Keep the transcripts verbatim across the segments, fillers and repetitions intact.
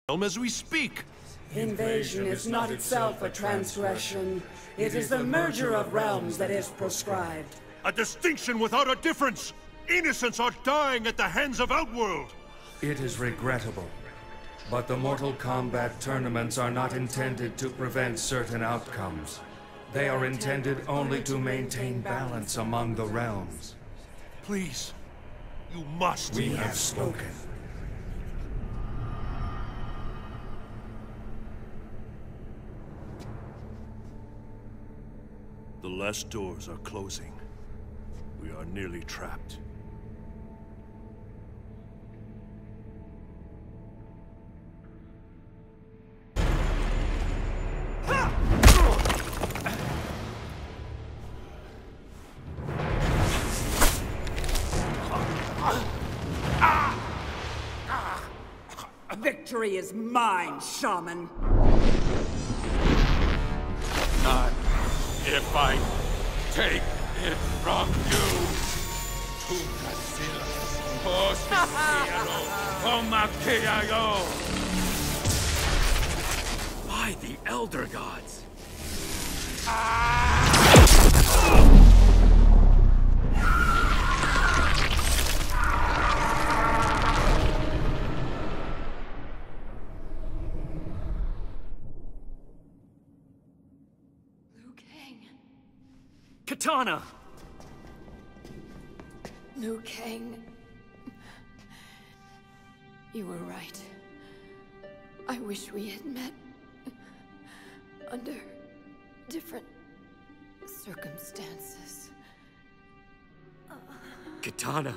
as we speak. Invasion is not itself a transgression. It is the merger of realms that is proscribed. A distinction without a difference! Innocents are dying at the hands of Outworld! It is regrettable, but the Mortal Kombat tournaments are not intended to prevent certain outcomes. They are intended only to maintain balance among the realms. Please, you must. We have spoken. The last doors are closing. We are nearly trapped. Victory is mine, Shaman. Not if I take it from you. By the Elder Gods. Kitana! Liu Kang. You were right. I wish we had met under different circumstances. Kitana!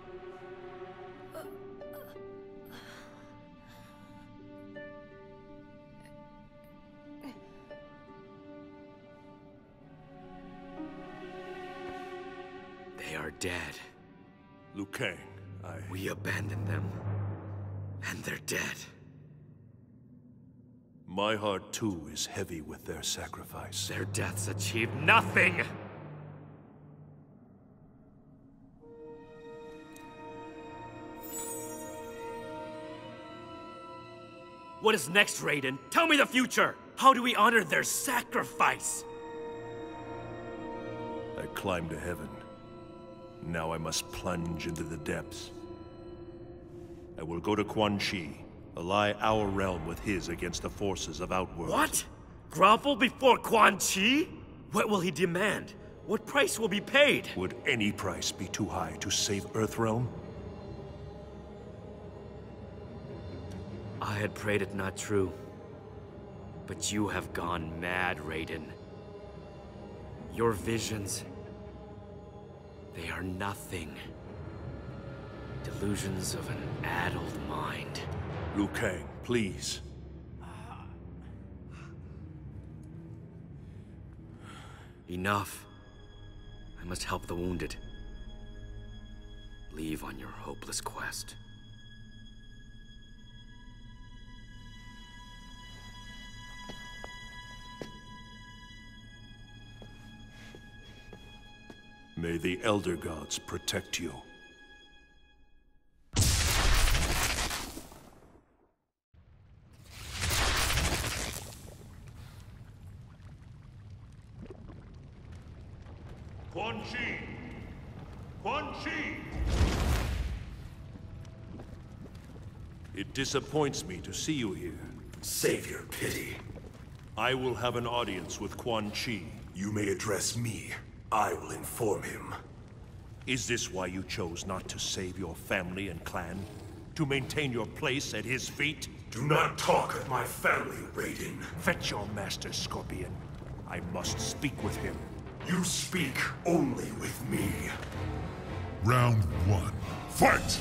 They are dead. Liu Kang, I... We abandoned them. And they're dead. My heart too is heavy with their sacrifice. Their deaths achieved nothing! What is next, Raiden? Tell me the future! How do we honor their sacrifice? I climbed to heaven. Now I must plunge into the depths. I will go to Quan Chi, ally our realm with his against the forces of Outworld. What? Grovel before Quan Chi? What will he demand? What price will be paid? Would any price be too high to save Earthrealm? I had prayed it not true. But you have gone mad, Raiden. Your visions... they are nothing. Delusions of an addled mind. Liu Kang, please. Enough. I must help the wounded. Leave on your hopeless quest. May the Elder Gods protect you. Quan Chi! Quan Chi! It disappoints me to see you here. Save your pity. I will have an audience with Quan Chi. You may address me. I will inform him. Is this why you chose not to save your family and clan? To maintain your place at his feet? Do not talk of my family, Raiden. Fetch your master, Scorpion. I must speak with him. You speak only with me. Round one. Fight!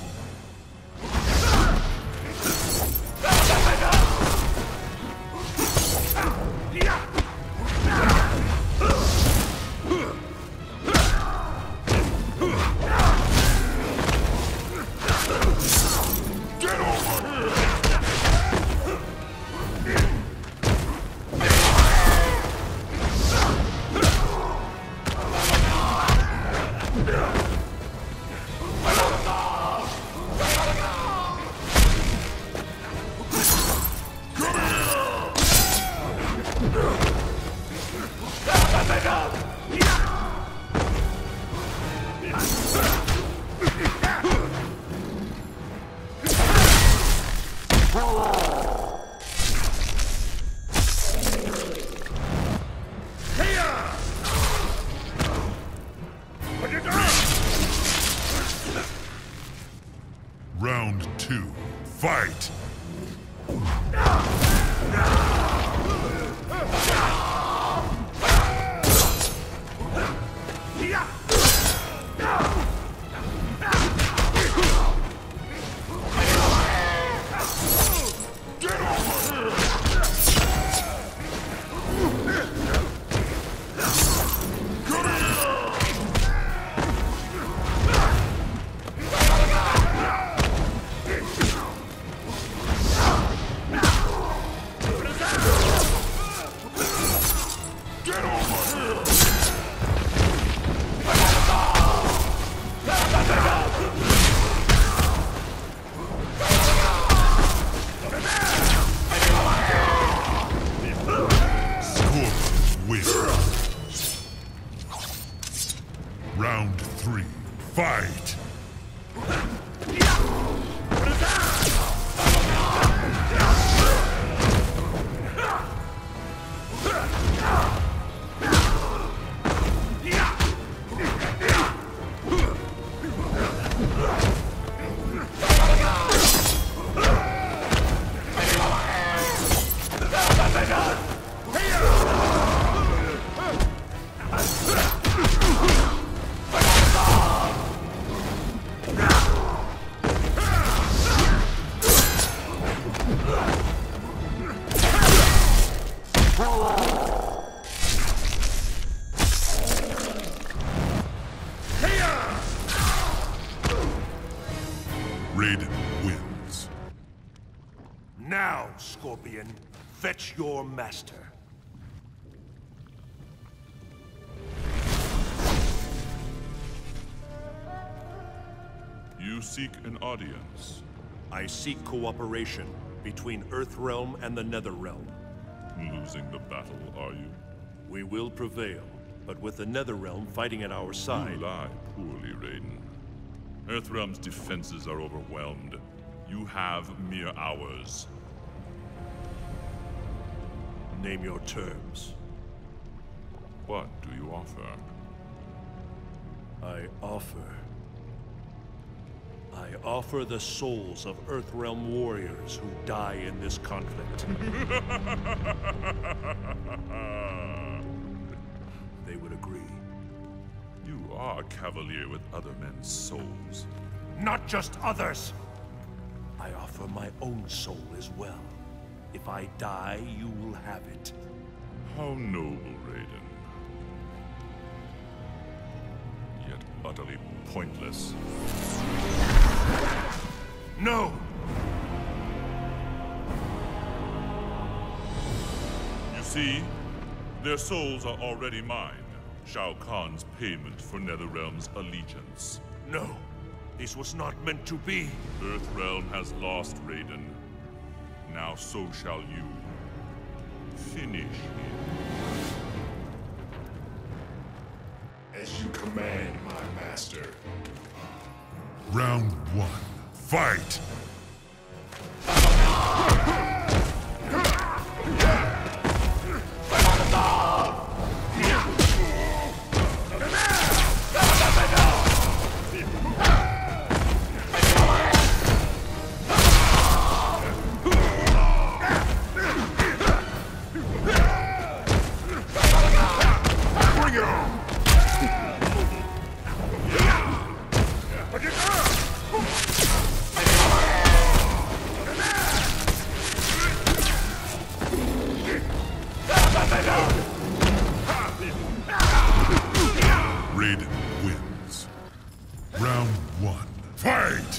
Fight! Raiden wins. Now, Scorpion, fetch your master. You seek an audience. I seek cooperation between Earthrealm and the Netherrealm. Losing the battle, are you? We will prevail, but with the Netherrealm fighting at our side... You lie poorly, Raiden. Earthrealm's defenses are overwhelmed. You have mere hours. Name your terms. What do you offer? I offer... I offer the souls of Earthrealm warriors who die in this conflict. They would agree. You are a cavalier with other men's souls. Not just others! I offer my own soul as well. If I die, you will have it. How noble, Raiden. Yet utterly pointless. No! You see, their souls are already mine. Shao Kahn's payment for Netherrealm's allegiance. No, this was not meant to be. Earthrealm has lost Raiden. Now so shall you. Finish him. As you command, my master. Round one. Fight! Raiden wins. Round one. Fight!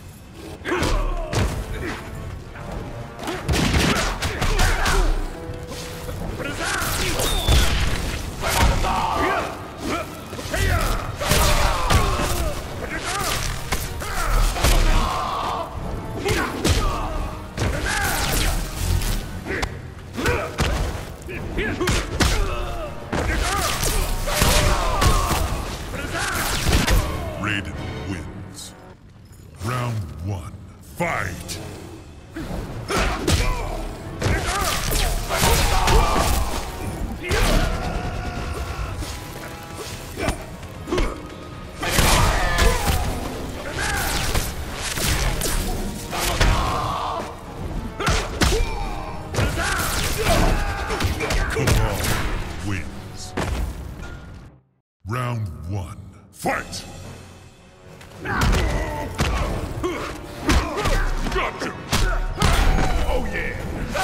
Raiden wins. Round one. Fight! Kamal wins. Round one. Fight! Gotcha! Oh yeah!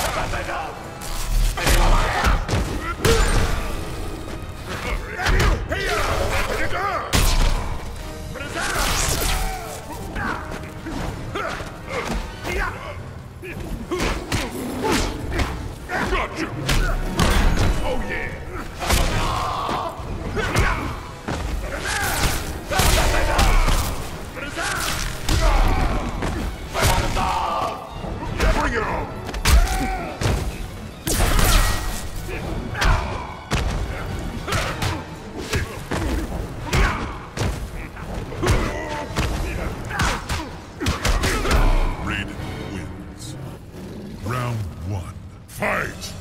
Gotcha! Oh yeah! Bring it on! Fight!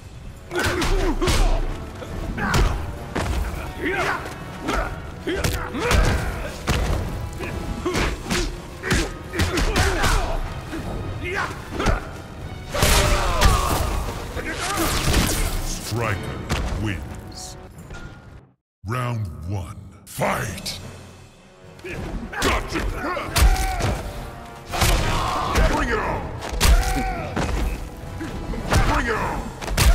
Striker wins. Round one. Fight! Gotcha! Bring it on! Bring it on!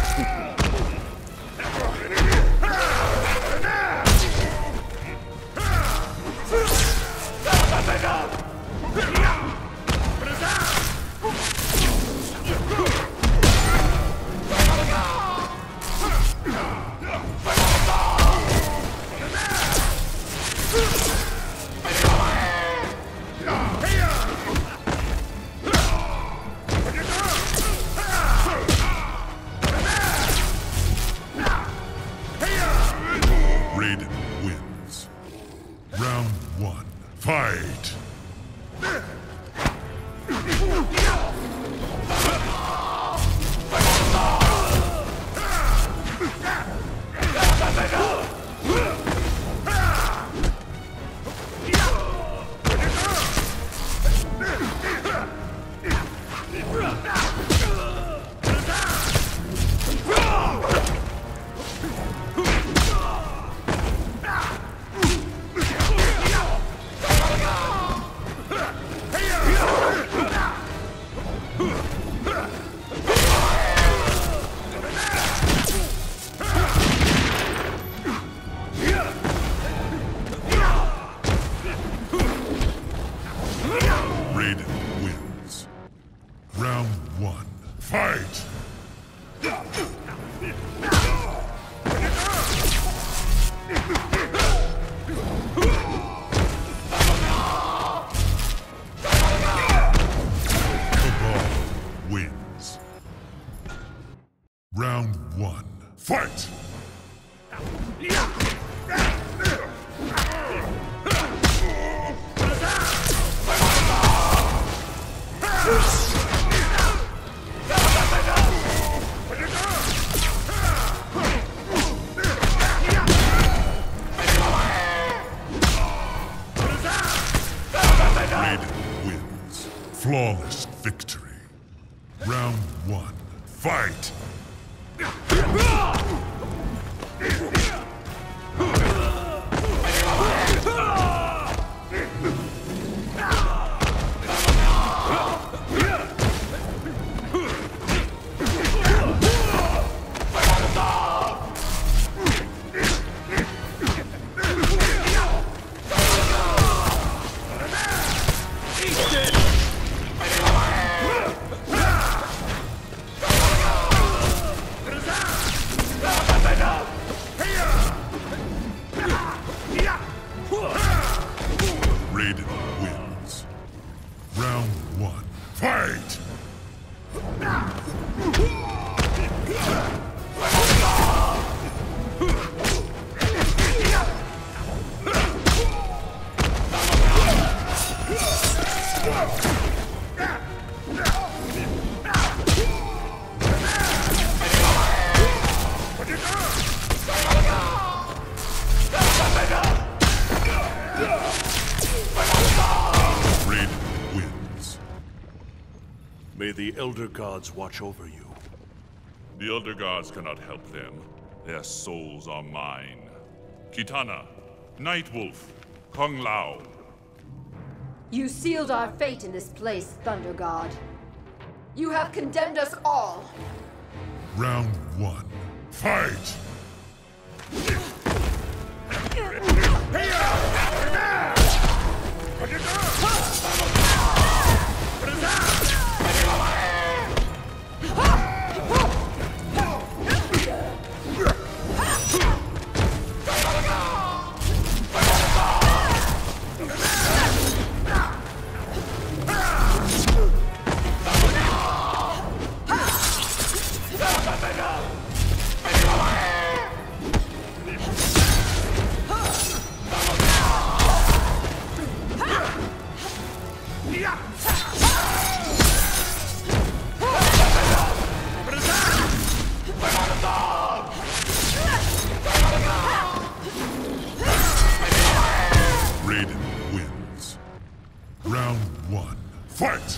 Raiden wins. Round one. Fight! Raiden wins. Round one. Fight! Cabal wins. Round one. Fight! Raiden wins. Flawless victory. Round one. Fight! Raiden wins. Round one. Fight! Raiden wins. May the Elder Gods watch over you. The Elder Gods cannot help them. Their souls are mine. Kitana, Nightwolf, Kung Lao. You sealed our fate in this place, Thunder God. You have condemned us all. Round one. Fight! Fight!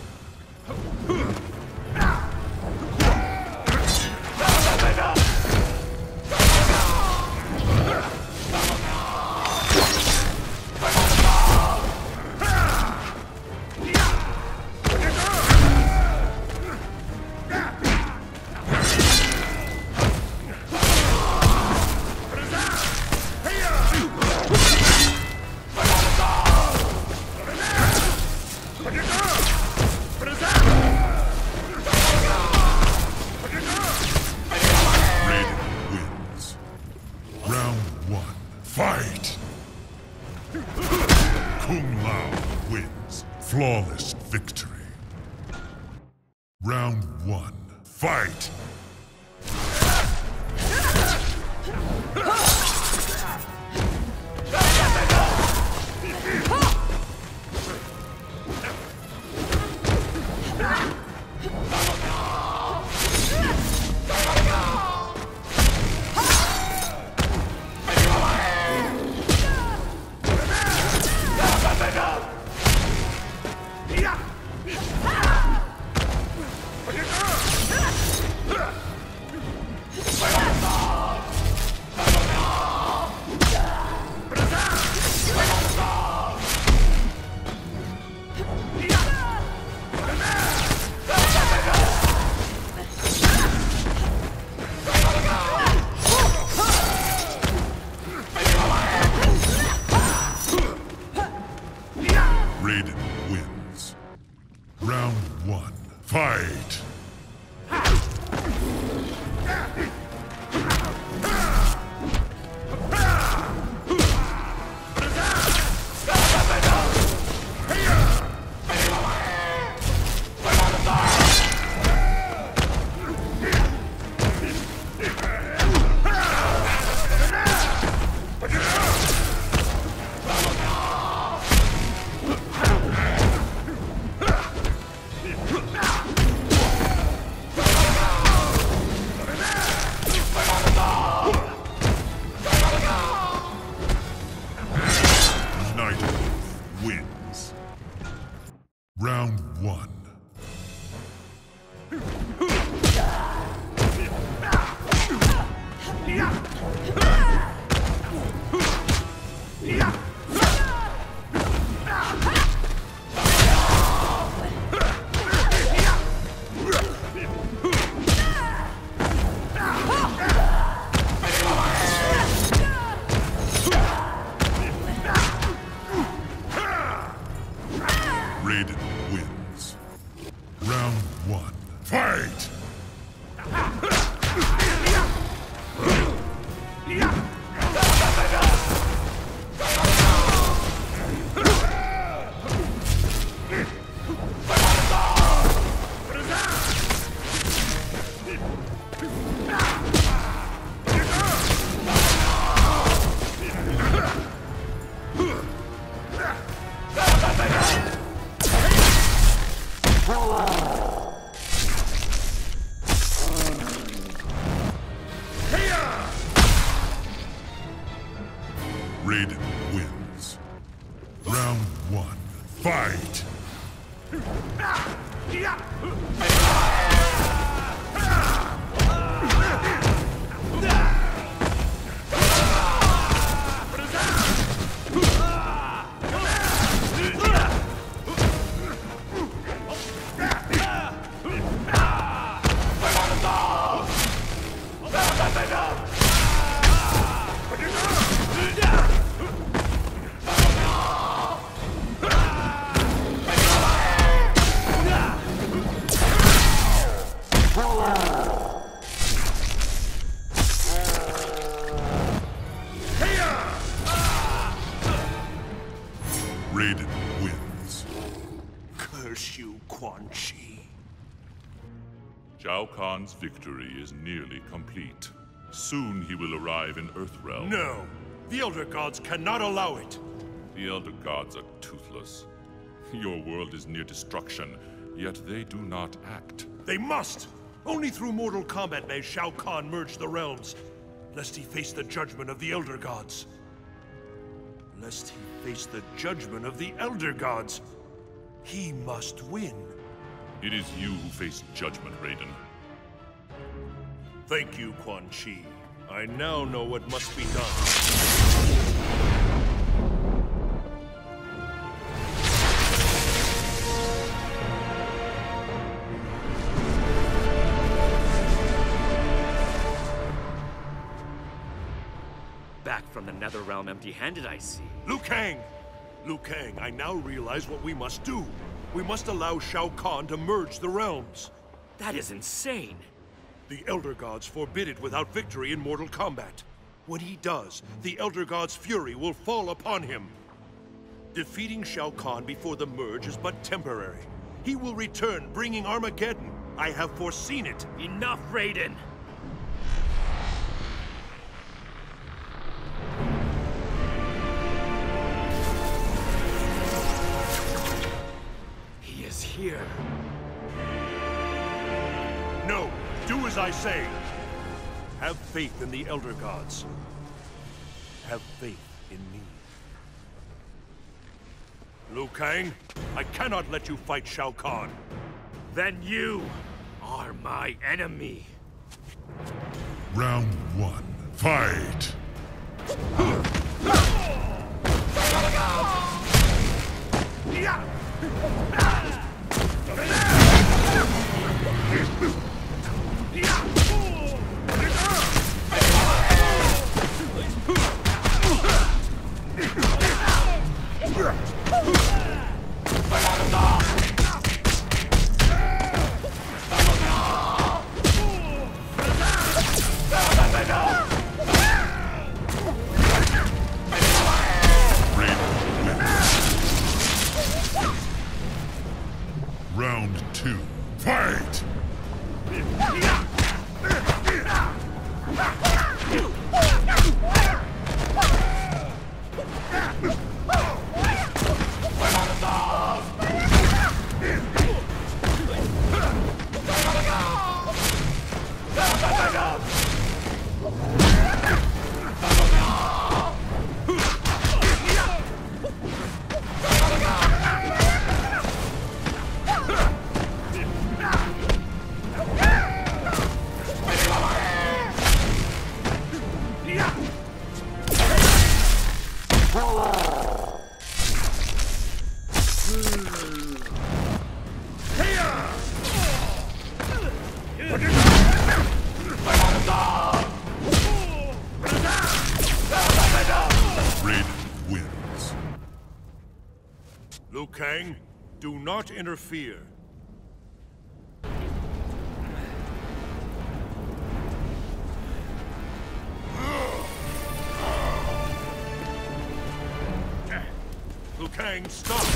Fight! Kung Lao wins. Flawless victory. Round one. Fight! Raiden wins. Round one. Fight! Wins. Round one. Raiden wins. Round one. Fight! Raiden wins. Round one. Fight! Raiden wins. Curse you, Quan Chi. Shao Kahn's victory is nearly complete. Soon he will arrive in Earthrealm. No! The Elder Gods cannot allow it! The Elder Gods are toothless. Your world is near destruction, yet they do not act. They must! Only through mortal combat may Shao Kahn merge the realms, lest he face the judgment of the Elder Gods. Lest he face the judgment of the Elder Gods. He must win. It is you who face judgment, Raiden. Thank you, Quan Chi. I now know what must be done. Back from the Netherrealm empty-handed, I see. Liu Kang! Liu Kang, I now realize what we must do. We must allow Shao Kahn to merge the realms. That is insane. The Elder Gods forbid it without victory in Mortal Kombat. When he does, the Elder God's fury will fall upon him. Defeating Shao Kahn before the merge is but temporary. He will return, bringing Armageddon. I have foreseen it. Enough, Raiden! He is here. No! Do as I say! Have faith in the Elder Gods. Have faith in me. Liu Kang, I cannot let you fight Shao Kahn. Then you are my enemy. Round one, fight! Round two, fight! Raiden wins. Liu Kang, do not interfere. Liu Kang, stop!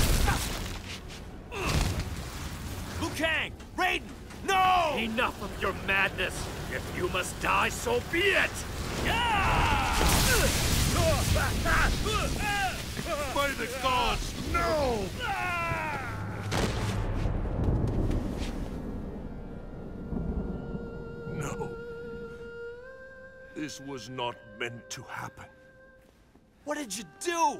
Liu Kang! Raiden! No! Enough of your madness! If you must die, so be it! By the gods, no! No. This was not meant to happen. What did you do?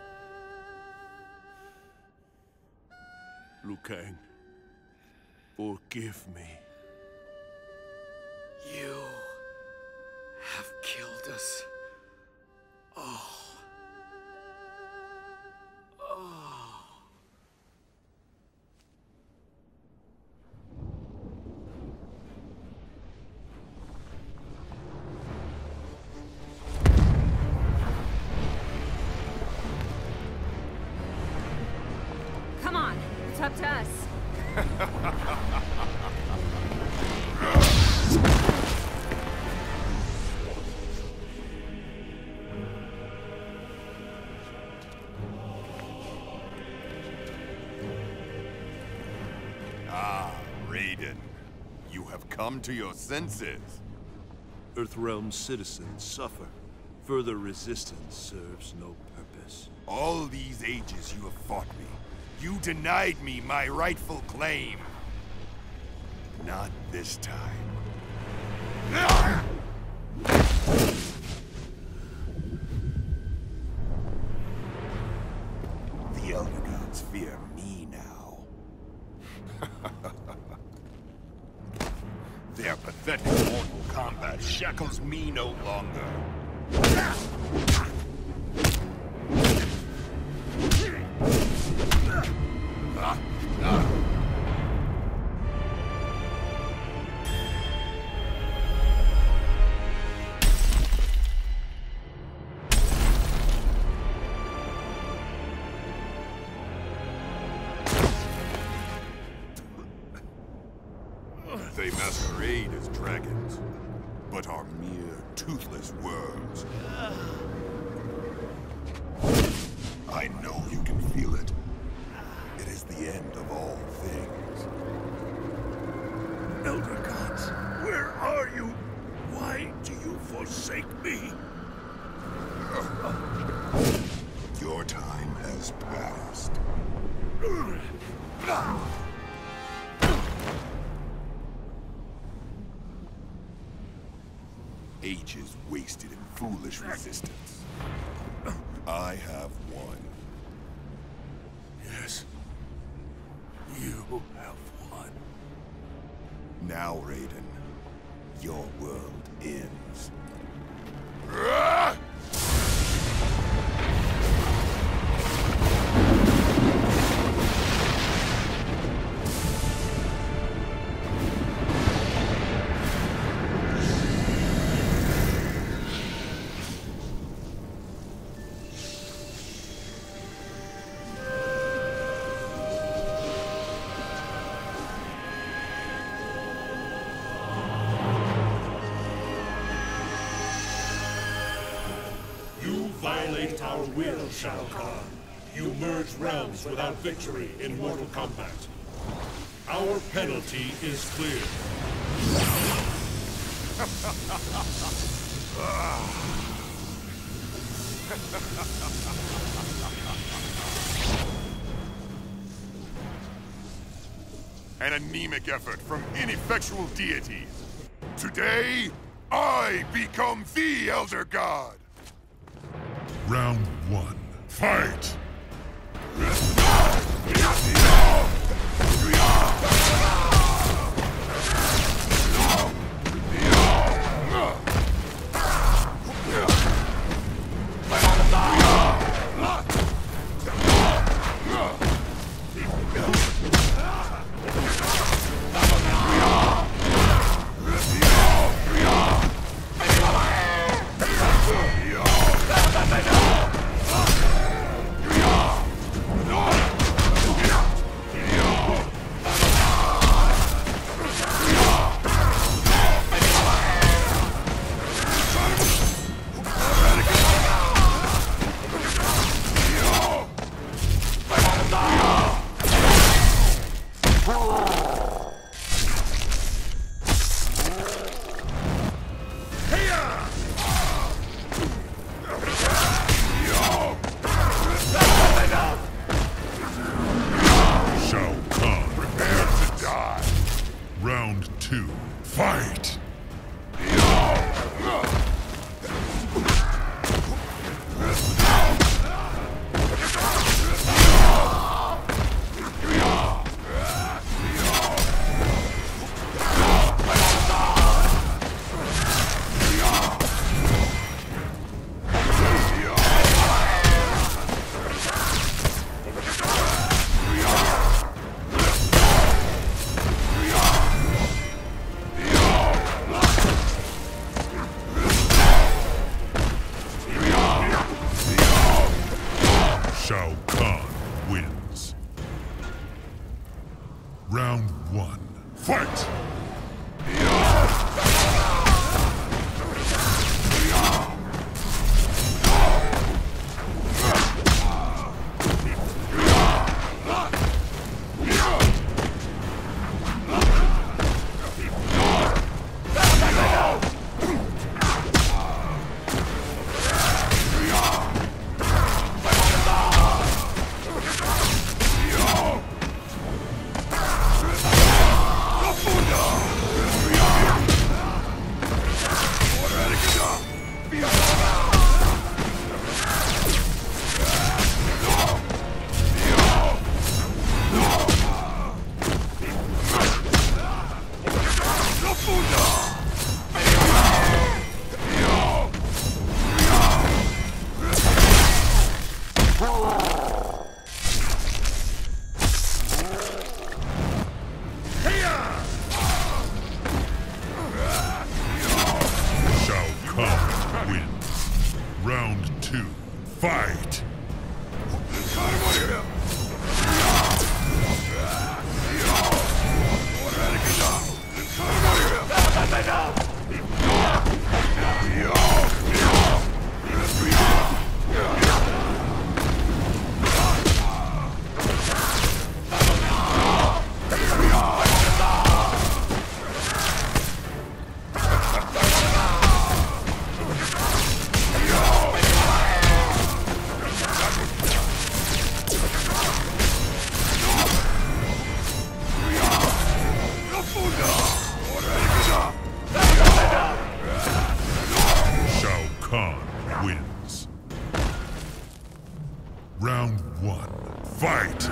Liu Kang, forgive me. You have killed us all. Oh. Come on, it's up to us. Ah, Raiden. You have come to your senses. Earthrealm citizens suffer. Further resistance serves no purpose. All these ages you have fought me. You denied me my rightful claim. Not this time. The Elder Gods fear me now. God shackles me no longer. They masquerade as dragons, but are mere toothless worms. I know you can feel it. It is the end of all things. Elder Gods, where are you? Why do you forsake me? Your time has passed. Ages wasted in foolish resistance. I have won. Yes. You have won. Now, Raiden, your world ends. Violate our will, Shao Kahn. You merge realms without victory in Mortal Kombat. Our penalty is clear. An anemic effort from ineffectual deities. Today, I become the Elder God! Round one. Fight! Kahn wins. Round two, fight! Round one, fight!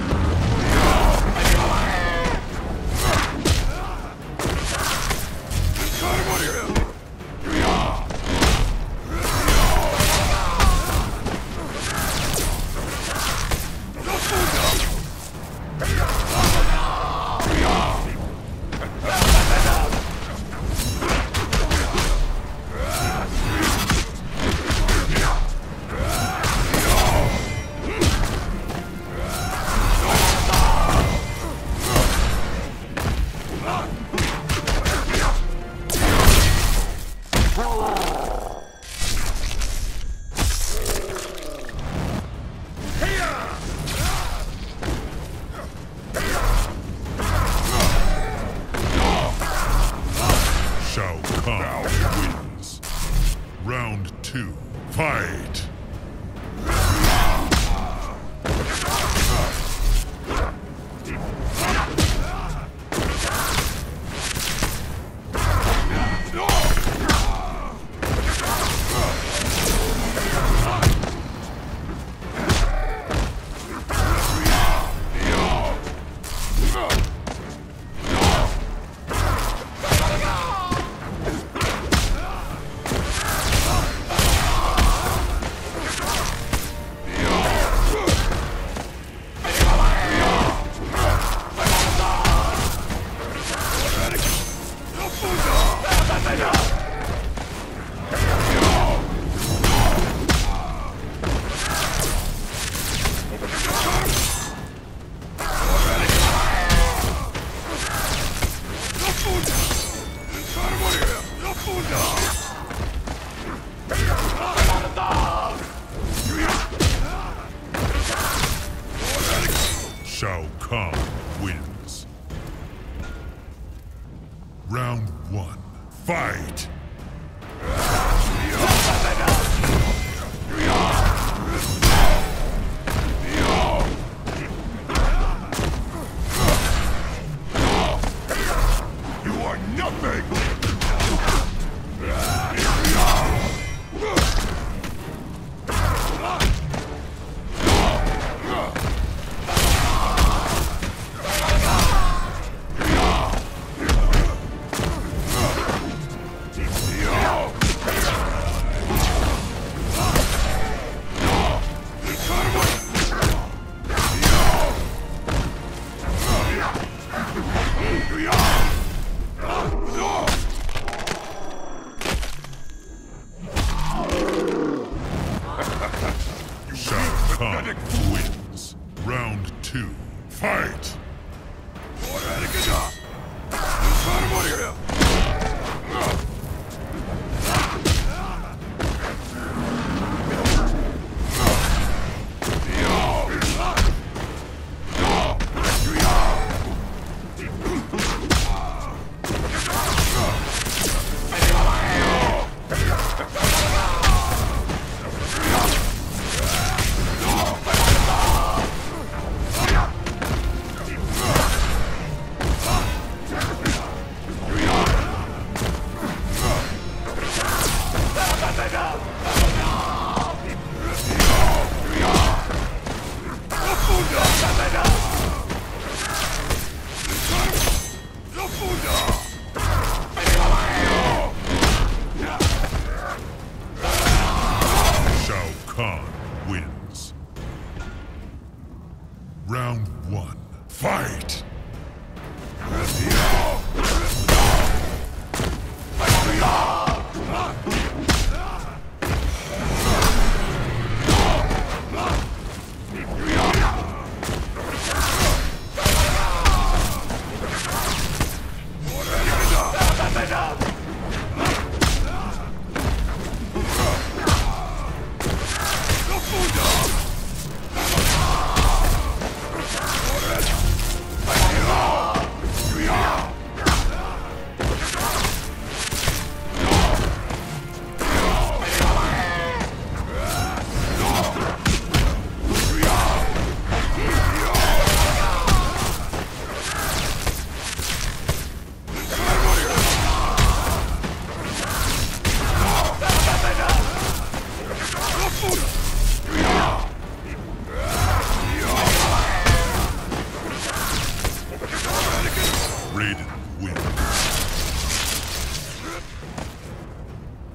Shao Kahn wins. Round two, fight! Shao Kahn wins. Round one, fight! You are nothing!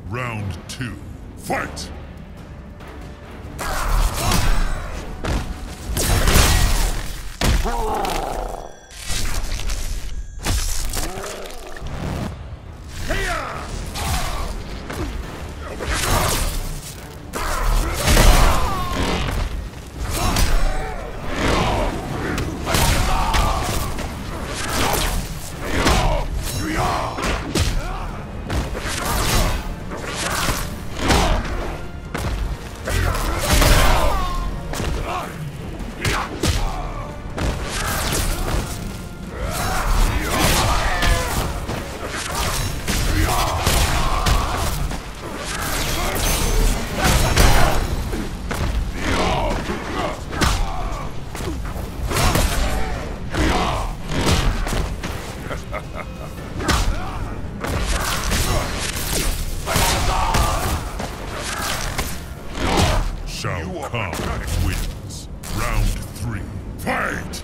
Round two. Fight! Shao Kahn wins. Round three. Fight!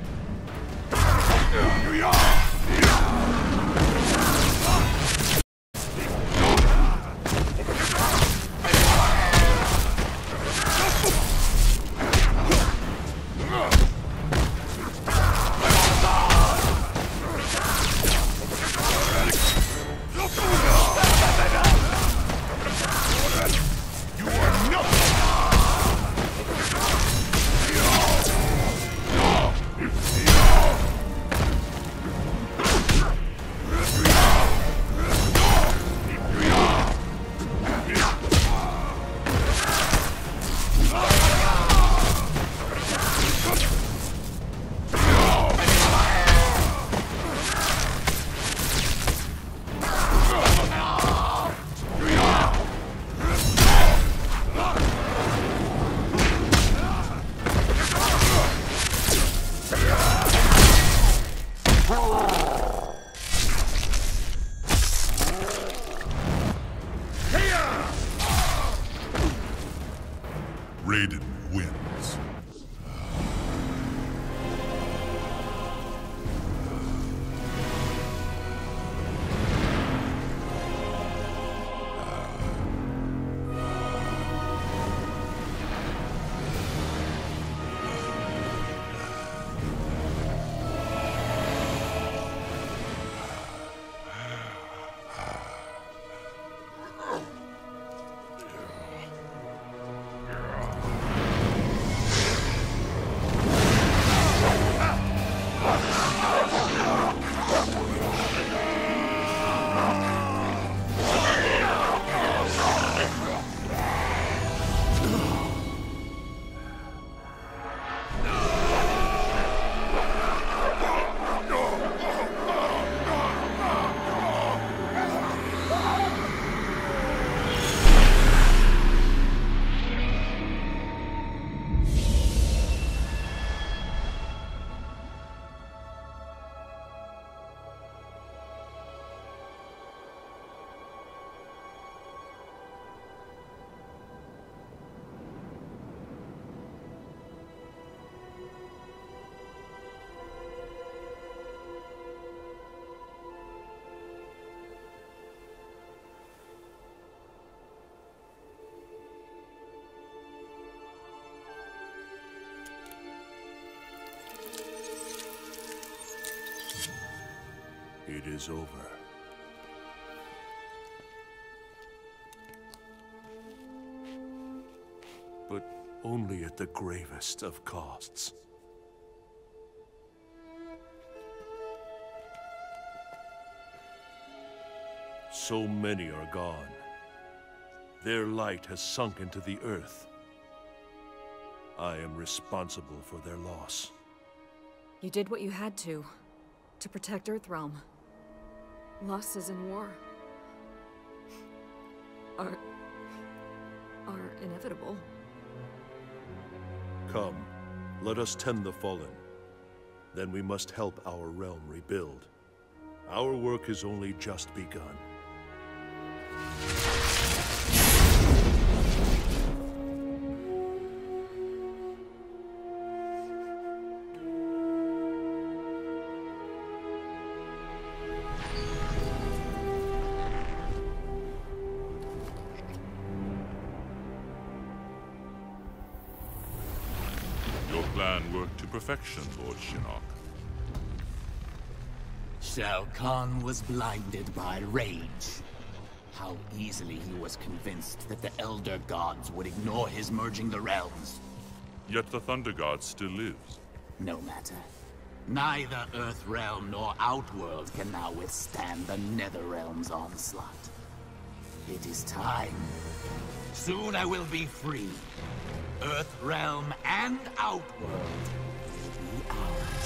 Raiden wins. It is over. But only at the gravest of costs. So many are gone. Their light has sunk into the earth. I am responsible for their loss. You did what you had to, to protect Earthrealm. Losses in war are... are inevitable. Come, let us tend the fallen. Then we must help our realm rebuild. Our work is only just begun. plan worked to perfection, Lord Shinnok. Shao Kahn was blinded by rage. How easily he was convinced that the Elder Gods would ignore his merging the realms. Yet the Thunder God still lives. No matter. Neither Earthrealm nor Outworld can now withstand the Netherrealm's onslaught. It is time. Soon I will be free. Earthrealm and Outworld will be ours.